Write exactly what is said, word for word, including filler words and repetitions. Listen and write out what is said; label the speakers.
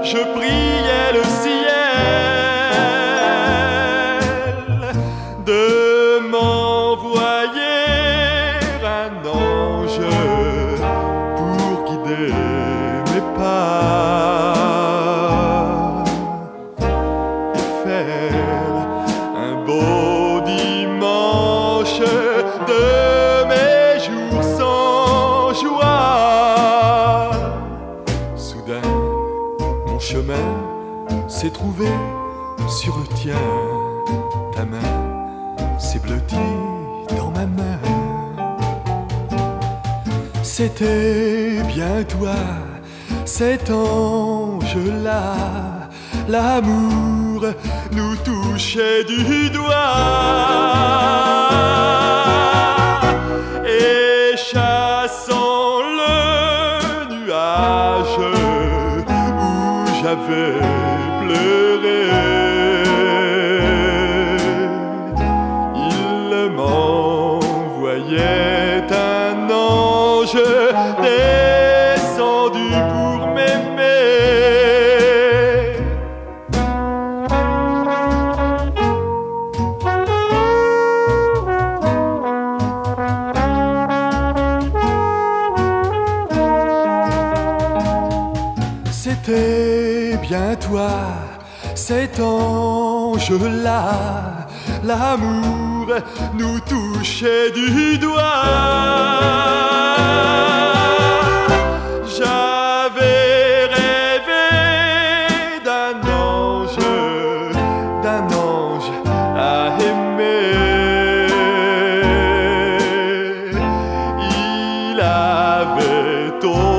Speaker 1: je priais le ciel de m'envoyer un ange pour guider mes pas et faire un beau dimanche de mes jours sans joie. Soudain, mon chemin s'est trouvé sur le tien, ta main s'est blottie dans ma main. C'était bien toi, cet ange-là, l'amour nous touchait du doigt. Et chassant le nuage où j'avais pleuré, il m'envoyait un ange descendu pour m'aimer. C'était bien toi, cet ange-là, l'amour nous touchait du doigt. J'avais rêvé d'un ange, d'un ange à aimer. Il avait tombé